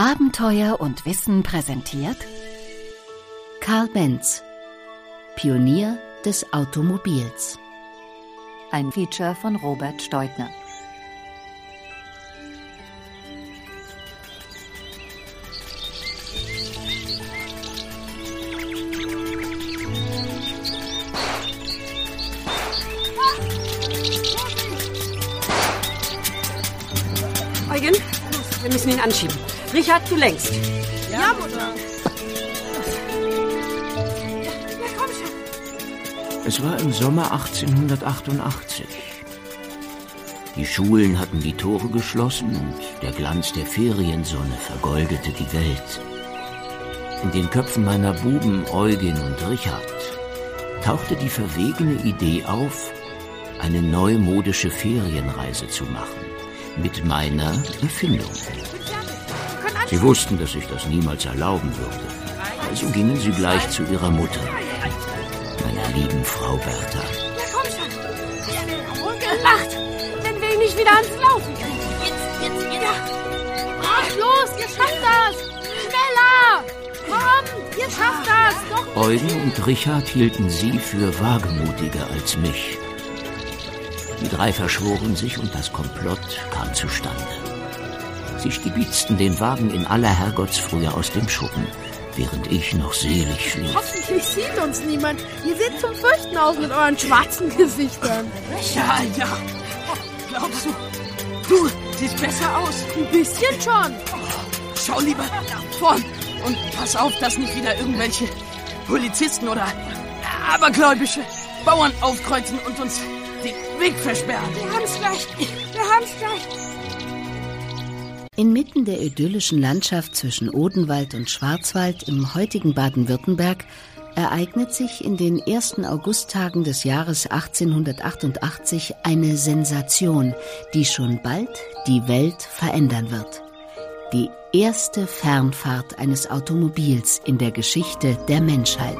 Abenteuer und Wissen präsentiert Carl Benz, Pionier des Automobils. Ein Feature von Robert Steudtner. Eugen, wir müssen ihn anschieben. Richard, du lenkst. Ja, Mutter. Ja, komm schon. Es war im Sommer 1888. Die Schulen hatten die Tore geschlossen und der Glanz der Feriensonne vergoldete die Welt. In den Köpfen meiner Buben Eugen und Richard tauchte die verwegene Idee auf, eine neumodische Ferienreise zu machen. Mit meiner Erfindung. Sie wussten, dass ich das niemals erlauben würde. Also gingen sie gleich zu ihrer Mutter, meiner lieben Frau Bertha. Ja, komm schon. Und gelacht, wenn wir ihn nicht wieder ans Laufen kriegen. Jetzt. Ja. Ach, los, ihr schafft das. Schneller. Komm, ihr schafft das. Doch. Eugen und Richard hielten sie für wagemutiger als mich. Die drei verschworen sich und das Komplott kam zustande. Sie stibitzten den Wagen in aller Herrgottsfrühe aus dem Schuppen, während ich noch selig schlief. Hoffentlich sieht uns niemand. Ihr seht zum Fürchten aus mit euren schwarzen Gesichtern. Ja. Glaubst du, du siehst besser aus? Ein bisschen schon. Schau lieber nach vorn und pass auf, dass nicht wieder irgendwelche Polizisten oder abergläubische Bauern aufkreuzen und uns den Weg versperren. Wir haben's gleich. Inmitten der idyllischen Landschaft zwischen Odenwald und Schwarzwald im heutigen Baden-Württemberg ereignet sich in den ersten Augusttagen des Jahres 1888 eine Sensation, die schon bald die Welt verändern wird. Die erste Fernfahrt eines Automobils in der Geschichte der Menschheit.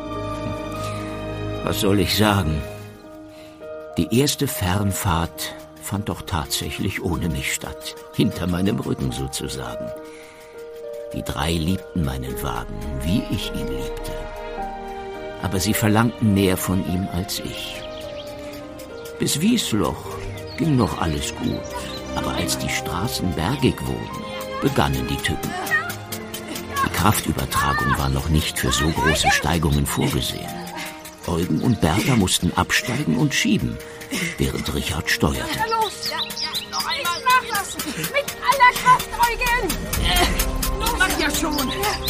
Was soll ich sagen? Die erste Fernfahrt fand doch tatsächlich ohne mich statt, hinter meinem Rücken sozusagen. Die drei liebten meinen Wagen, wie ich ihn liebte. Aber sie verlangten mehr von ihm als ich. Bis Wiesloch ging noch alles gut, aber als die Straßen bergig wurden, begannen die Tücken. Die Kraftübertragung war noch nicht für so große Steigungen vorgesehen. Eugen und Bertha mussten absteigen und schieben, während Richard steuerte. Ja, los! Ja, noch einmal nachlassen! Mit aller Kraft, Eugen! Mach ja schon!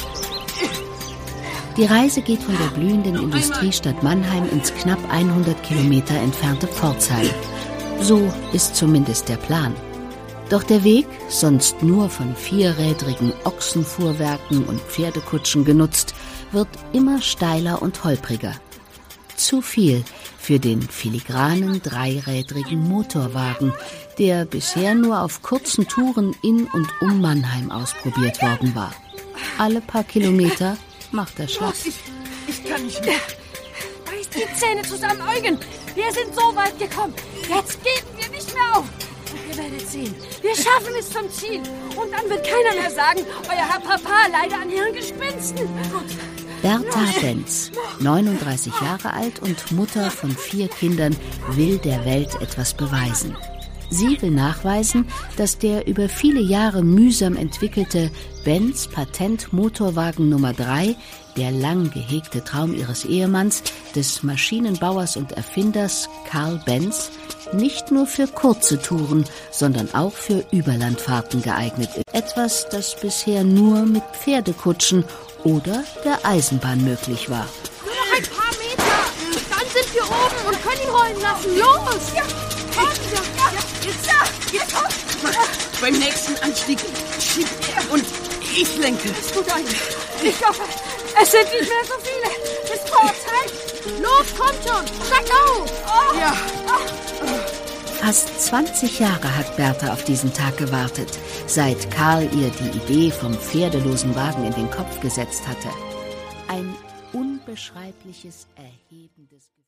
Die Reise geht von der blühenden Industriestadt Mannheim ins knapp 100 Kilometer entfernte Pforzheim. So ist zumindest der Plan. Doch der Weg, sonst nur von vierrädrigen Ochsenfuhrwerken und Pferdekutschen genutzt, wird immer steiler und holpriger. Zu viel für den filigranen dreirädrigen Motorwagen, der bisher nur auf kurzen Touren in und um Mannheim ausprobiert worden war. Alle paar Kilometer macht er Schluss. Ich kann nicht mehr. Beiß die Zähne zusammen, Eugen. Wir sind so weit gekommen. Jetzt geben wir nicht mehr auf. Ihr werdet sehen, wir schaffen es zum Ziel. Und dann wird keiner mehr sagen, euer Herr Papa leide an Hirngespinsten. Bertha Benz, 39 Jahre alt und Mutter von 4 Kindern, will der Welt etwas beweisen. Sie will nachweisen, dass der über viele Jahre mühsam entwickelte Benz Patent Motorwagen Nummer 3, der lang gehegte Traum ihres Ehemanns, des Maschinenbauers und Erfinders Carl Benz, nicht nur für kurze Touren, sondern auch für Überlandfahrten geeignet ist. Etwas, das bisher nur mit Pferdekutschen oder der Eisenbahn möglich war. Nur noch ein paar Meter. Dann sind wir oben und können ihn rollen lassen. Los! Ja, komm! Jetzt komm! Beim nächsten Anstieg schiebt er und ich lenke. Ist gut, Eugen. Ich hoffe, es sind nicht mehr so viele. Bis Pforzheim. Los, kommt schon. Steigt auf! Ja. Fast 20 Jahre hat Bertha auf diesen Tag gewartet, seit Karl ihr die Idee vom pferdelosen Wagen in den Kopf gesetzt hatte. Ein unbeschreibliches, erhebendes Gefühl.